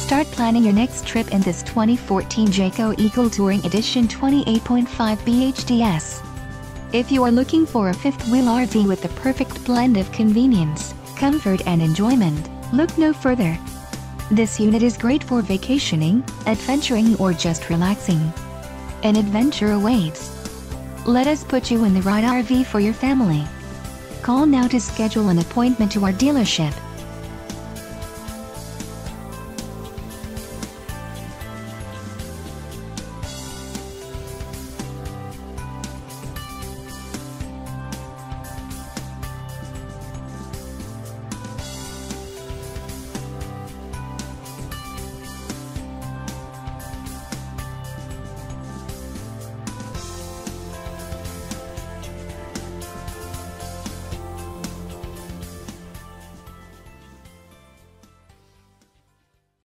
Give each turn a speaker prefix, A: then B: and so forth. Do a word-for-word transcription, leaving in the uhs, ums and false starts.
A: Start planning your next trip in this twenty fourteen Jayco Eagle Touring Edition twenty-eight point five B H D S. If you are looking for a fifth-wheel R V with the perfect blend of convenience, comfort and enjoyment, look no further. This unit is great for vacationing, adventuring or just relaxing. An adventure awaits. Let us put you in the right R V for your family. Call now to schedule an appointment to our dealership.